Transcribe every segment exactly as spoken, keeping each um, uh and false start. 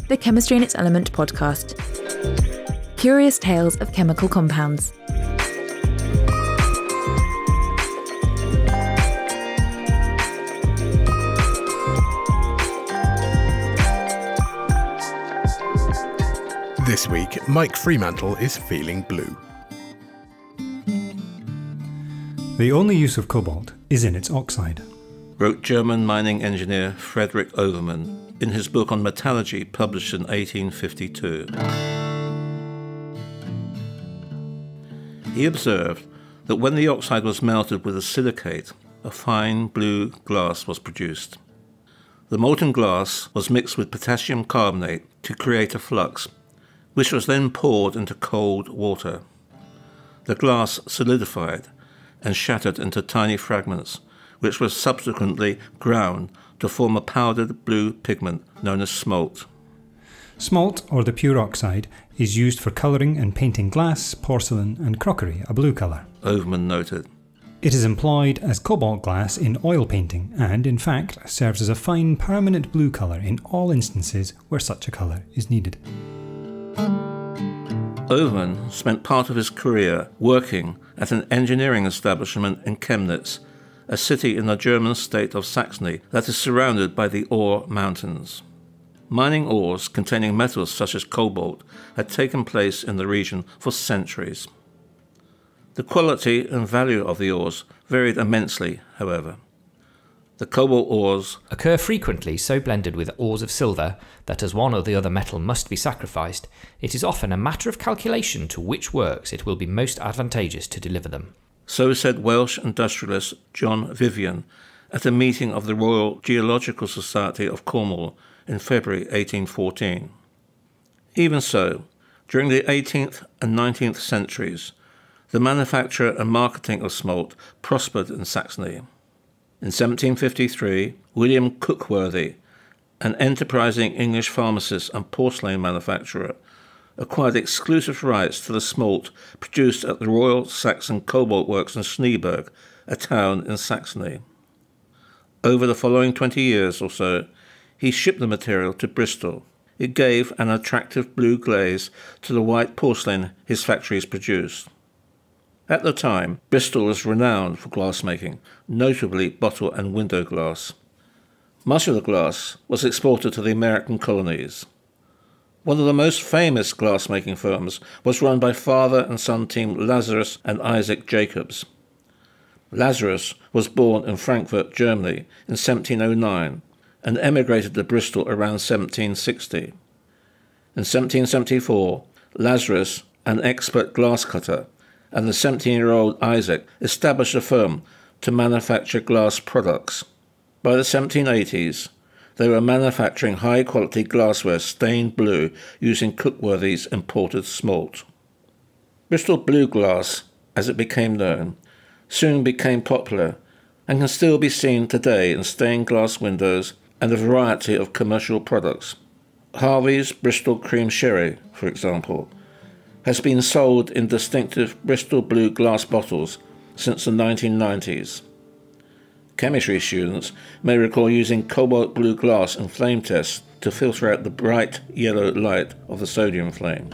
the Chemistry in its Element podcast. Curious tales of chemical compounds. This week, Mike Freemantle is feeling blue. The only use of cobalt is in its oxide, wrote German mining engineer Friedrich Overmann in his book on metallurgy published in eighteen fifty-two. He observed that when the oxide was melted with a silicate, a fine blue glass was produced. The molten glass was mixed with potassium carbonate to create a flux, which was then poured into cold water. The glass solidified and shattered into tiny fragments, which was subsequently ground to form a powdered blue pigment known as smalt. Smalt, or the pure oxide, is used for colouring and painting glass, porcelain and crockery a blue colour, Overmann noted. It is employed as cobalt glass in oil painting and, in fact, serves as a fine permanent blue colour in all instances where such a colour is needed. Overmann spent part of his career working at an engineering establishment in Chemnitz, a city in the German state of Saxony that is surrounded by the Ore Mountains. Mining ores containing metals such as cobalt had taken place in the region for centuries. The quality and value of the ores varied immensely, however. The cobalt ores occur frequently so blended with ores of silver that as one or the other metal must be sacrificed, it is often a matter of calculation to which works it will be most advantageous to deliver them. So said Welsh industrialist John Vivian at a meeting of the Royal Geological Society of Cornwall in February eighteen fourteen. Even so, during the eighteenth and nineteenth centuries, the manufacture and marketing of smalt prospered in Saxony. In seventeen fifty-three, William Cookworthy, an enterprising English pharmacist and porcelain manufacturer, acquired exclusive rights to the smalt produced at the Royal Saxon Cobalt Works in Schneeberg, a town in Saxony. Over the following twenty years or so, he shipped the material to Bristol. It gave an attractive blue glaze to the white porcelain his factories produced. At the time, Bristol was renowned for glassmaking, notably bottle and window glass. Much of the glass was exported to the American colonies. One of the most famous glassmaking firms was run by father and son team Lazarus and Isaac Jacobs. Lazarus was born in Frankfurt, Germany in seventeen oh nine and emigrated to Bristol around seventeen sixty. In seventeen seventy-four, Lazarus, an expert glass cutter, and the seventeen-year-old Isaac established a firm to manufacture glass products. By the seventeen eighties, they were manufacturing high-quality glassware stained blue using Cookworthy's imported smalt. Bristol blue glass, as it became known, soon became popular and can still be seen today in stained glass windows and a variety of commercial products. Harvey's Bristol Cream Sherry, for example, has been sold in distinctive Bristol blue glass bottles since the nineteen nineties. Chemistry students may recall using cobalt blue glass in flame tests to filter out the bright yellow light of the sodium flame.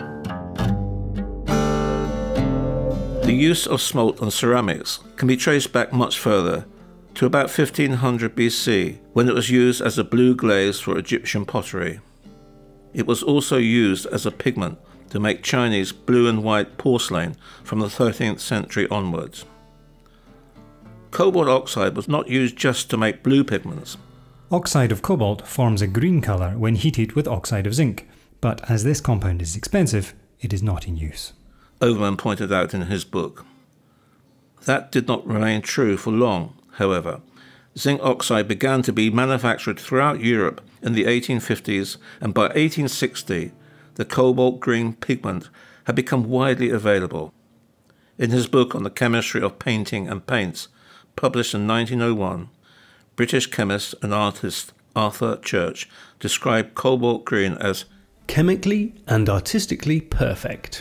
The use of smalt on ceramics can be traced back much further, to about fifteen hundred B C, when it was used as a blue glaze for Egyptian pottery. It was also used as a pigment to make Chinese blue and white porcelain from the thirteenth century onwards. Cobalt oxide was not used just to make blue pigments. Oxide of cobalt forms a green colour when heated with oxide of zinc, but as this compound is expensive, it is not in use. Overmann pointed out in his book. That did not remain true for long, however. Zinc oxide began to be manufactured throughout Europe in the eighteen fifties, and by eighteen sixty, the cobalt green pigment had become widely available. In his book on the chemistry of painting and paints, published in nineteen oh one, British chemist and artist Arthur Church described cobalt green as chemically and artistically perfect.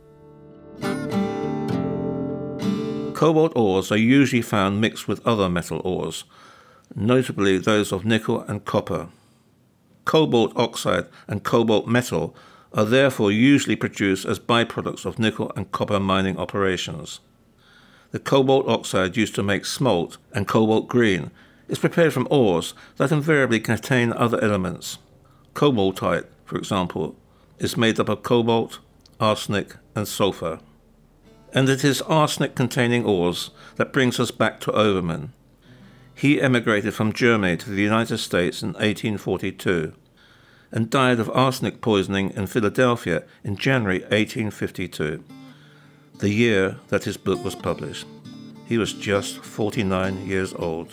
Cobalt ores are usually found mixed with other metal ores, notably those of nickel and copper. Cobalt oxide and cobalt metal are therefore usually produced as byproducts of nickel and copper mining operations. The cobalt oxide used to make smalt and cobalt green is prepared from ores that invariably contain other elements. Cobaltite, for example, is made up of cobalt, arsenic and sulfur. And it is arsenic-containing ores that brings us back to Overman. He emigrated from Germany to the United States in eighteen forty-two and died of arsenic poisoning in Philadelphia in January eighteen fifty-two, the year that his book was published. He was just forty-nine years old.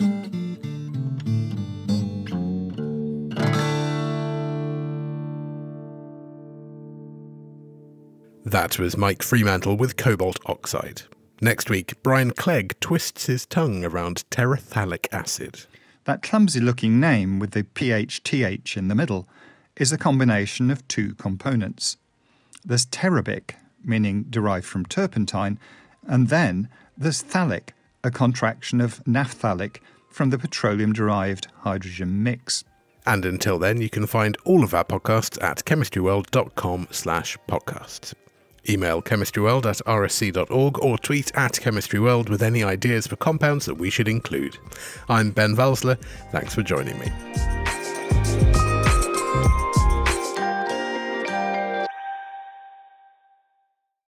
That was Mike Freemantle with Cobalt Oxide. Next week, Brian Clegg twists his tongue around terephthalic acid. That clumsy-looking name with the P H T H in the middle is a combination of two components. There's terebic, meaning derived from turpentine, and then there's phthalic, a contraction of naphthalic from the petroleum-derived hydrogen mix. And until then, you can find all of our podcasts at chemistryworld.com slash podcasts. Email chemistryworld at r s c dot org or tweet at chemistryworld with any ideas for compounds that we should include. I'm Ben Valsler. Thanks for joining me.